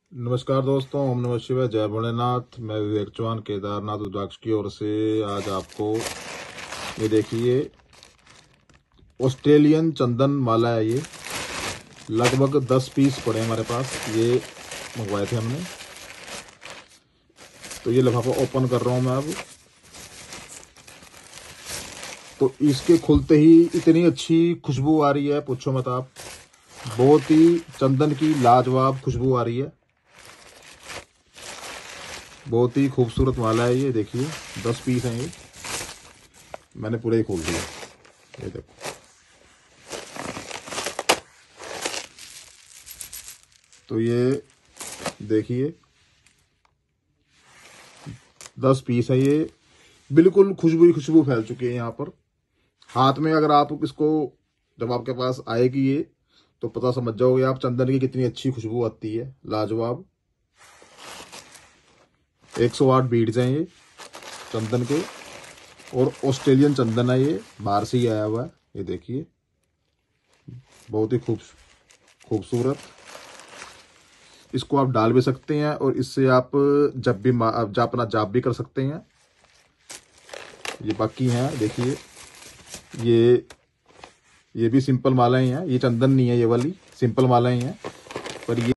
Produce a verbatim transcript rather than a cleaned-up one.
नमस्कार दोस्तों, ओम नमः शिवाय, जय भोलेनाथ। मैं विवेक चौहान केदारनाथ रुद्राक्ष की ओर से आज आपको ये देखिए ऑस्ट्रेलियन चंदन माला है। ये लगभग दस पीस पड़े हमारे पास, ये मंगवाए थे हमने। तो ये लिफाफा ओपन कर रहा हूँ मैं अब। तो इसके खुलते ही इतनी अच्छी खुशबू आ रही है, पूछो मत आप। बहुत ही चंदन की लाजवाब खुशबू आ रही है। बहुत ही खूबसूरत माला है ये। देखिए दस पीस हैं ये, मैंने पूरे ही खोल दिया। ये देखो, तो ये देखिए दस पीस है ये। बिल्कुल खुशबू ही खुशबू फैल चुकी है यहाँ पर। हाथ में अगर आप इसको, जब आपके पास आएगी ये, तो पता समझ जाओगे आप चंदन की कितनी अच्छी खुशबू आती है, लाजवाब। एक सौ आठ बीड्स हैं ये चंदन के, और ऑस्ट्रेलियन चंदन है ये, बाहर से ही आया हुआ है। ये देखिए बहुत ही खूब खूबसूरत। इसको आप डाल भी सकते हैं और इससे आप जब भी जब अपना जाप भी कर सकते हैं। ये बाकी हैं, देखिए ये ये भी सिंपल मालाएं हैं, ये चंदन नहीं है, ये वाली सिंपल मालाएं हैं। पर ये